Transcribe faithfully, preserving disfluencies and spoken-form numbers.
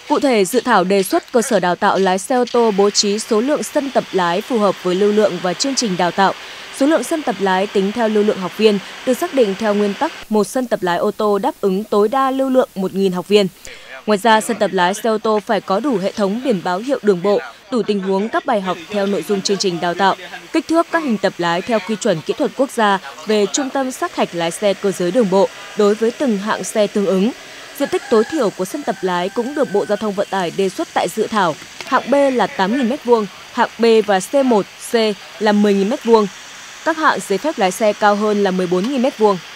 Cụ thể, dự thảo đề xuất cơ sở đào tạo lái xe ô tô bố trí số lượng sân tập lái phù hợp với lưu lượng và chương trình đào tạo. Số lượng sân tập lái tính theo lưu lượng học viên được xác định theo nguyên tắc một sân tập lái ô tô đáp ứng tối đa lưu lượng một nghìn học viên. Ngoài ra, sân tập lái xe ô tô phải có đủ hệ thống biển báo hiệu đường bộ, đủ tình huống các bài học theo nội dung chương trình đào tạo, kích thước các hình tập lái theo quy chuẩn kỹ thuật quốc gia về trung tâm sát hạch lái xe cơ giới đường bộ đối với từng hạng xe tương ứng. Diện tích tối thiểu của sân tập lái cũng được Bộ Giao thông Vận tải đề xuất tại dự thảo. Hạng B là tám nghìn mét vuông, hạng B và C một, C là mười nghìn mét vuông. Các hạng giấy phép lái xe cao hơn là mười bốn nghìn mét vuông.